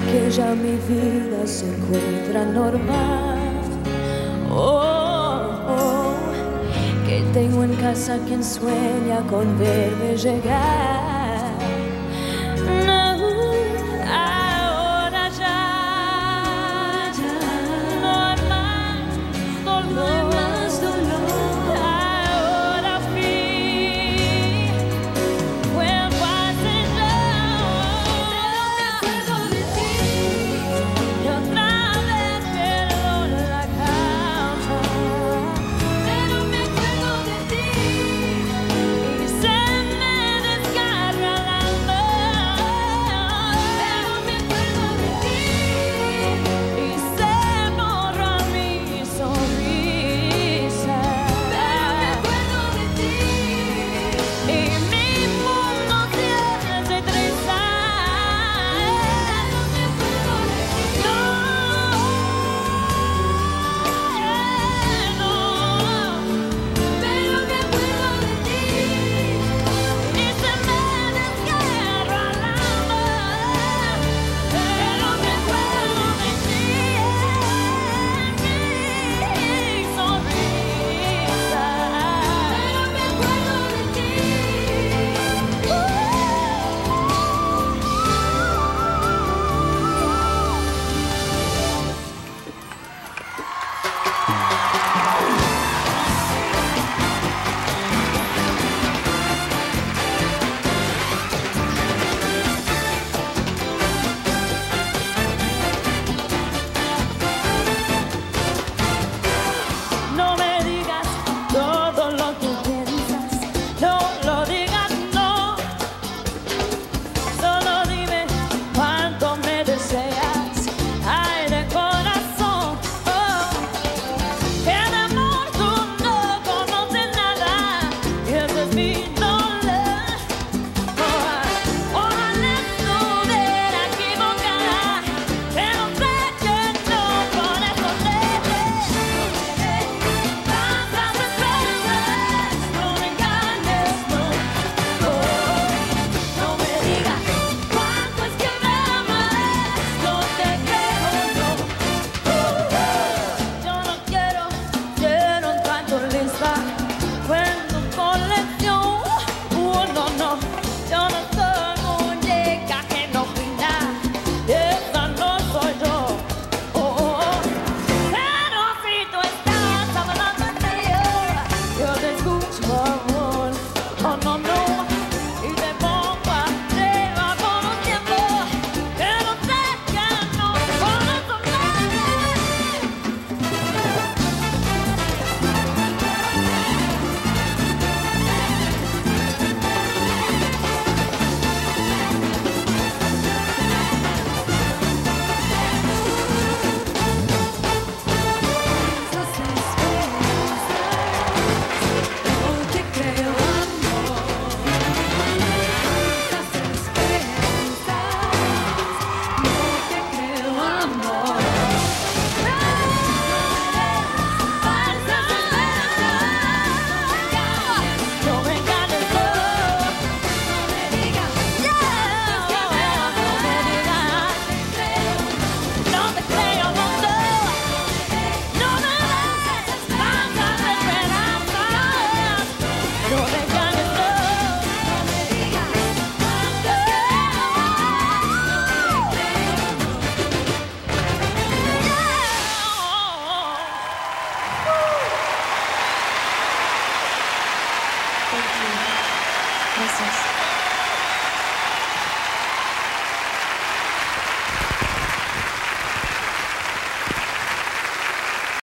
que ya mi vida se encuentra normal. Oh, oh, que tengo en casa quien sueña con verme llegar. No, ahora ya no hay más dolor. Ahora fin vuelvo a ser yo. Pero me acuerdo de ti y otra vez pierdo la calma. Pero me acuerdo de ti y se me desgarra el alma. Pero me acuerdo de ti y se borra mi sonrisa. Pero me acuerdo de ti y mi mundo se tristeza. Pero me acuerdo de ti. No, pero me acuerdo de ti y se me desgarra el alma. Pero me acuerdo de ti y mi sonrisa. Pero me acuerdo de ti. No me digas todo lo que piensas, no lo digas, no. Solo dime cuánto me deseas, ay, de corazón. Oh, que de amor tú no conoces nada, y ese es mi dolor. Oh, ojalá estuviera equivocada, pero sé que no, por eso tantas esperanzas, no me engañes, no. No me digas cuánto es que me amas, no te creo, no. Yo no quiero ser un tranquilista, cuento colección. No, no, yo no soy muñeca que no brinda, esa no soy yo. Pero si tú estás hablando en serio, yo te escucho, amor. Oh, no, no, y te pongo a prueba por un tiempo, pero sé que no, por eso me. No te creo, amor. Esas esperanzas, no te creo, amor. Falsas esperanzas, no me engañes, no. No me digas, no me digas, no te creo, no. No me des falsas esperanzas, no me engañes, no. No me digas, Gracias.